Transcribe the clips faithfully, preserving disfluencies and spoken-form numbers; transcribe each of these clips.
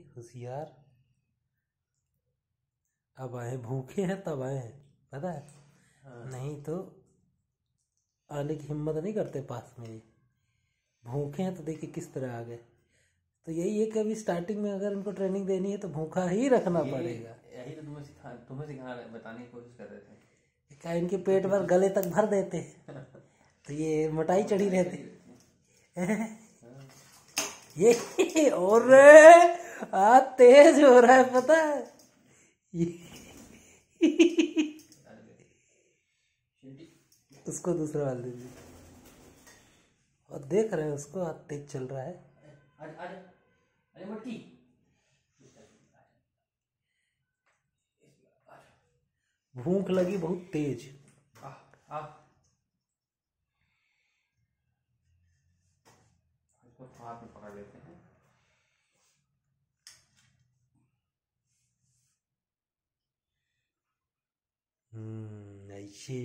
होशियार। अब आए, भूखे हैं तब आए हैं, पता है। हाँ। नहीं तो आने की हिम्मत नहीं करते पास में ये। भूखे हैं तो देखिए किस तरह आ गए। तो यही है कि अभी स्टार्टिंग में अगर इनको ट्रेनिंग देनी है तो भूखा ही रखना पड़ेगा। यही तो तुम्हें सिखा तुम्हें सिखा बताने की कोशिश कर रहे थे। क्या इनके पेट भर गले तक भर देते तो ये मोटाई चढ़ी रहती। ये और आ तेज हो रहा है, पता है। उसको दूसरा वाला दे दीजिए। और देख रहे हैं उसको, हाथ तेज चल रहा है। अरे मटकी, भूख लगी बहुत तेज। आ, आ, इसको हाथ में पकड़ लेते हैं। हम्म ऐसे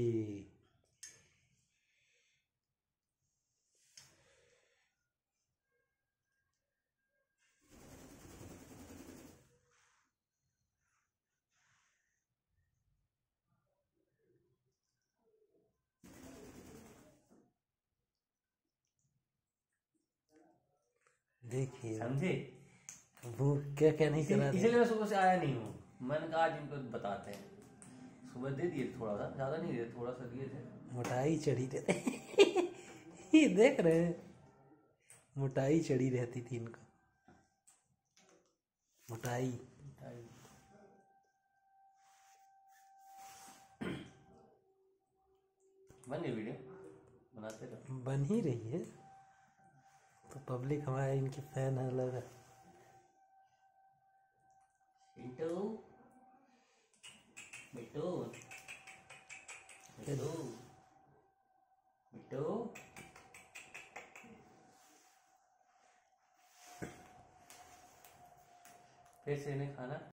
देखिए, समझे। भूख क्या क्या नहीं करा। इसलिए मैं सुबह से आया नहीं हूँ। मैंने कहा आज इनको बताते हैं। सुबह दे दिए थोड़ा सा, ज्यादा नहीं दिए, थोड़ा सा दिए थे। मोटाई चढ़ी रहती। ये देख रहे हैं, मोटाई चढ़ी रहती थी इनको, मोटाई। बन गई वीडियो, बनाते रहो। बन ही रही है। तो पब्लिक हमारे इनकी फैन है अलग है। मिट्टू मिट्टू मिट्टू मिट्टू फिर से इन्हें खाना